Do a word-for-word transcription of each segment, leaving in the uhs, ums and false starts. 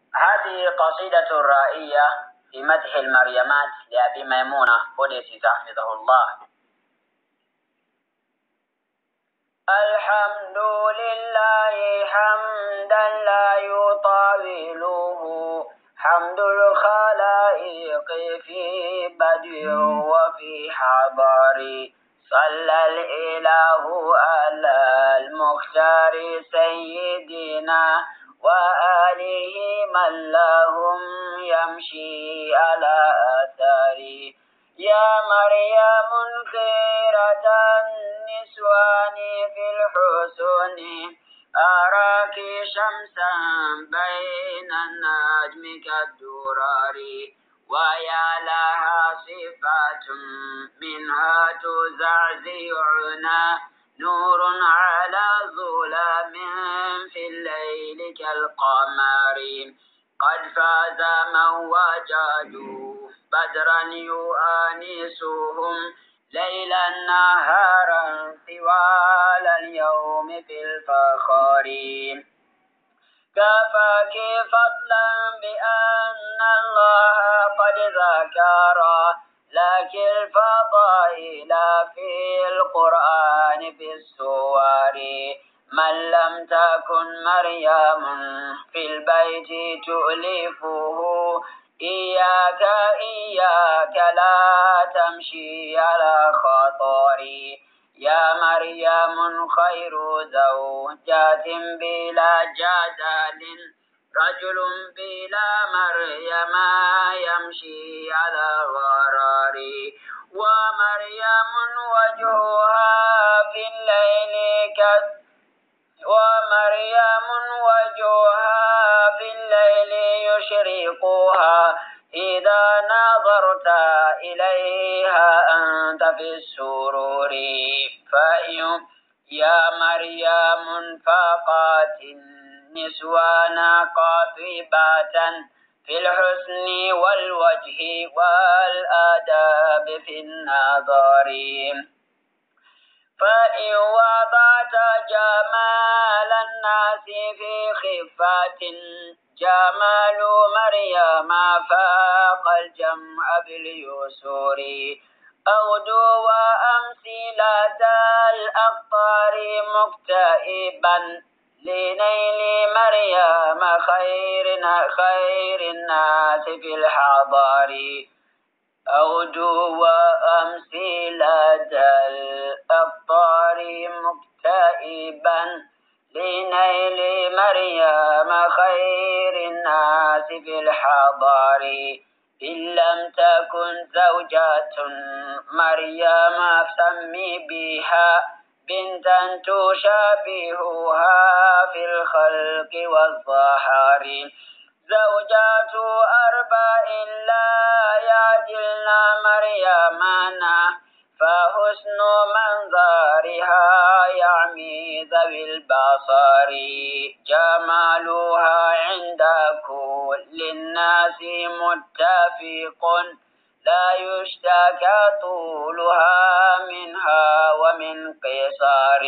هذه قصيدة رائية في مدح المريمات لأبي ميمونة قدس حفظه الله. الحمد لله حمدا لا يطاوله حمد الخلائق في بدء وفي حضر، صلى الإله على المختار سيدنا وآله من لهم يمشي على أثره. يا مريم خيرة النسوان في الحسن أراك شمسا بين النجم كالدرر، ويا لها صفات منها تزعزعنا نور على ظلام في الليل كالقمر. قد فاز من وجدوا بدرا يؤانسهم ليلا نهارا طوال اليوم في الفخار. كفاك فضلا بأن الله قد ذكر لك الفضائل في القرآن في السور. من لم تكن مريم في البيت تؤلفه إياك إياك لا تمشي على خطر. يا مريم خير زوجات بلا جدال رجل بلا مريم يمشي على غرار. ومريم وجهها في الليل كالسر ومريم وجهها في الليل يشرقها إذا نظرت إليها أنت في السرور. فإن يا مريم فاقت النسوان قاطبة في الحسن والوجه والآداب في النظر. فإن وضعت جمال الناس في خفة جمال مريم فاق الجمع باليسور. أغدو وأمثلة الأقطار مكتئبا لنيل مريم خير خير الناس في الحضار. أغدو وأمثلة الأبطار مكتئبا لنيل مريم خير الناس في الحضار. إن لم تكن زوجة مريم فسمي بها بنتا تشابهها في الخلق والظهر. زوجات أربع لا يعدلن مريمنا فحسن منظرها يعمي ذوي البصر. جمالها عند كل الناس متفق لا يشتكى طولها منها ومن قصر.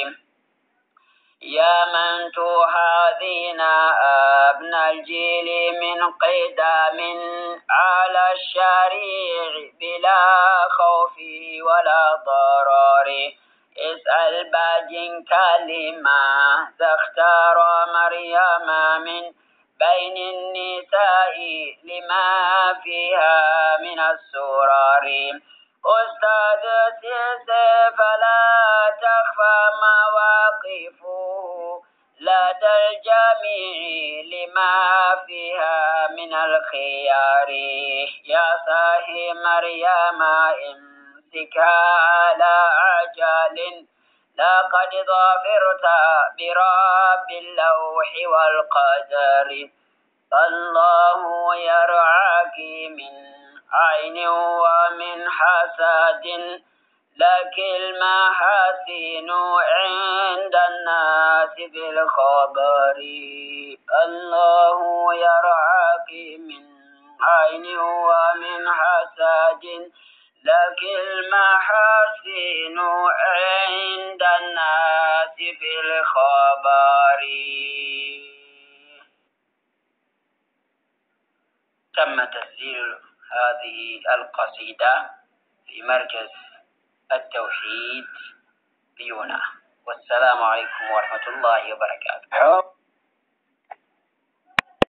يا من تحاذين أبنى الجيل من قدام على الشريع بلا خوف ولا ضرر. اسأل باج كلمة اختار مريم من بين النساء لما فيها من السرار. أستاذ سيسي فلا تخفى مواقفه لدى الجميع لما فيها من الخيار. يا صاحي مريم امسكها على عجل لقد ظفرت برب اللوح والقدر. الله يرعاك من عين ومن حسد لك المحاسن عند الناس في الخبر. الله يرعاك من عين ومن حسد لك المحاسن عند الناس في الخبر. تم تسجيل هذه القصيدة في مركز التوحيد بيونا. والسلام عليكم ورحمة الله وبركاته.